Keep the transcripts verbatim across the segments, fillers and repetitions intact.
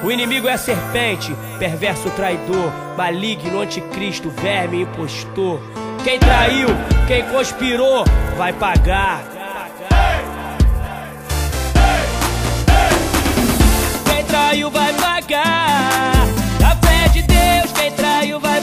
O inimigo é a serpente, perverso traidor, maligno, anticristo, verme, impostor. Quem traiu, quem conspirou, vai pagar. Quem traiu vai pagar. Na fé de Deus, quem traiu vai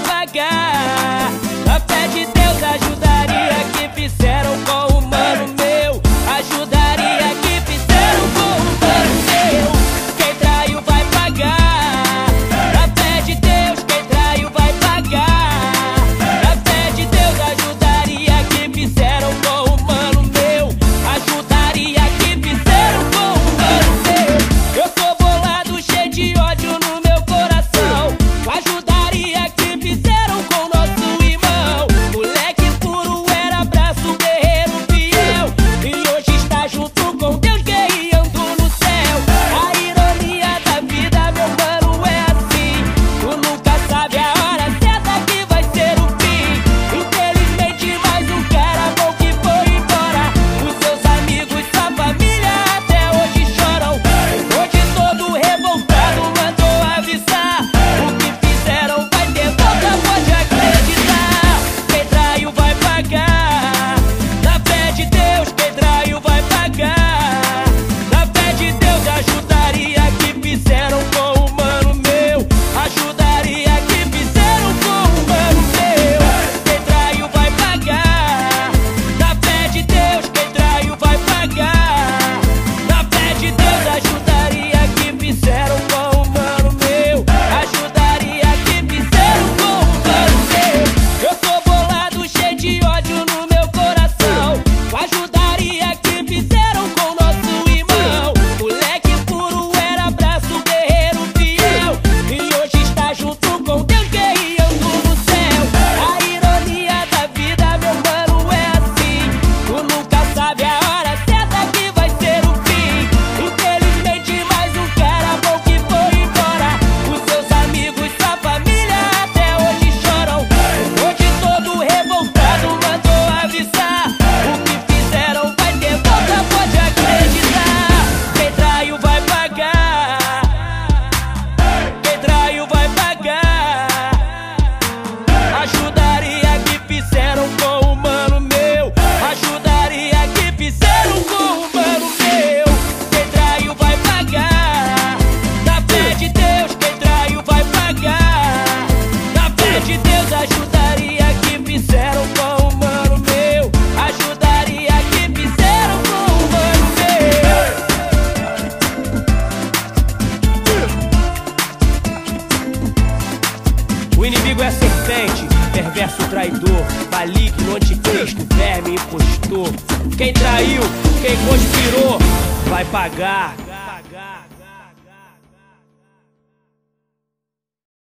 pagar. Na fé de Deus, ajudaria que fizeram com o mano meu. Ajudaria que fizeram com o mano meu. Quem traiu vai pagar. Na fé de Deus, quem traiu vai pagar. Na fé de Deus, ajudaria que fizeram com o mano meu. Ajudaria que fizeram com o mano meu. Eu sou bolado, cheio de ódio no meu coração. Ajudaria que fizeram com nosso irmão. Moleque puro era braço, guerreiro fiel, e hoje está junto com Deus, guerreando no céu. A ironia da vida, meu mano, é assim. Tu nunca sabe a hora certa que vai ser o fim. Infelizmente mais um cara bom que foi embora. Os seus amigos, sua família até hoje choram. Hoje todo revoltado mandou avisar. O que fizeram vai ter volta, pode acreditar. Quem traiu vai pagar. Na fé de Deus, quem traiu vai pagar. Na fé de Deus, ajudaria que fizeram com o mano meu. Ajudaria que fizeram com o mano meu. Quem traiu vai pagar. Na fé de Deus, quem traiu vai pagar. Na fé de Deus, ajudaria que fizeram com o mano meu. Ajudaria que fizeram com o mano meu. Eu sou bolado, cheio de ódio no meu coração. Ajudaria que fizeram com nosso irmão. Moleque puro era braço, guerreiro fiel, e hoje está junto com Deus, guerreando no céu. A ironia da vida, meu mano, é assim. Tu nunca sabe a hora certa que vai ser o fim. Infelizmente mais um cara bom que foi embora. Os seus amigos, sua família até hoje choram. Hoje todo revoltado mandou avisar. O que fizeram vai ter volta, pode acreditar. Quem traiu vai pagar. Quem traiu vai pagar. Ajudaria que fizeram com o mano meu. Ajudaria que fizeram com o mano meu. Quem traiu vai pagar. Na fé de Deus, quem traiu vai pagar. Na fé de Deus, ajudaria que fizeram com o mano meu. Ajudaria que fizeram com o mano meu. O inimigo é a serpente, perverso traidor, maligno, anticristo, verme, impostor. Quem traiu, quem conspirou, vai pagar.